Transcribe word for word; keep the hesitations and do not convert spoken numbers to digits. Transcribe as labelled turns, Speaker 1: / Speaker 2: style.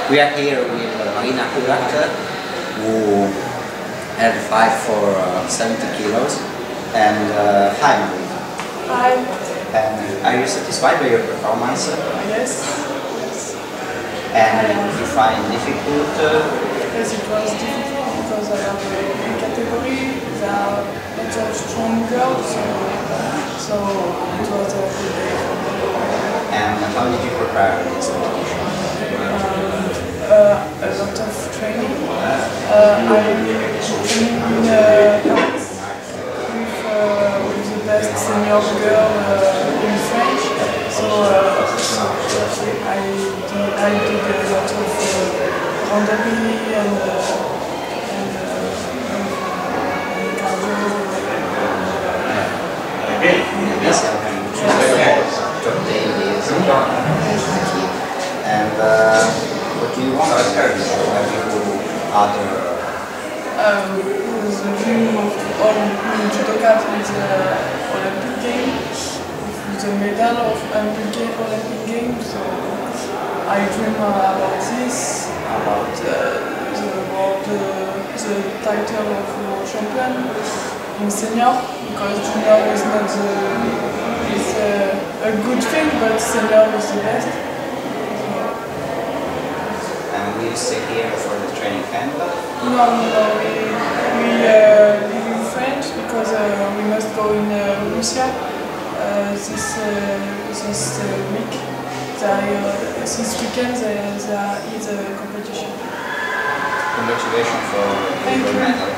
Speaker 1: We are here with uh, Marina Kurat, who had fight for uh, seventy kilos. And uh, hi Marina.
Speaker 2: Hi.
Speaker 1: And are you satisfied by your performance?
Speaker 2: Yes. yes.
Speaker 1: And did you find difficult? Uh,
Speaker 2: yes, it was difficult because I have a big category. There are lots of strong girls, so, so it was a good day.
Speaker 1: And how did you prepare this competition?
Speaker 2: Um, uh, a lot of training. Uh, I training in uh, Paris with, uh, with the best senior girl uh, in French. So uh, I did, I did a lot of uh, randonnée and uh, and, uh, and cardio.
Speaker 1: Yes, top days. And uh, what do you want to have you other?
Speaker 2: Um, the dream of all judokas is the Olympic Games, the medal of Olympic Olympic Games. So I dream about this, about uh, the world, uh, the title of world champion in senior, because junior is not the, is a, a good thing, but senior is the best.
Speaker 1: And will you stay here for the training camp?
Speaker 2: No, no, we, we uh, live in France because uh, we must go in uh, Russia uh, this, uh, this uh, week. They, uh, this weekend there, there is a competition.
Speaker 1: Congratulations for
Speaker 2: Thank
Speaker 1: your
Speaker 2: you.
Speaker 1: medal.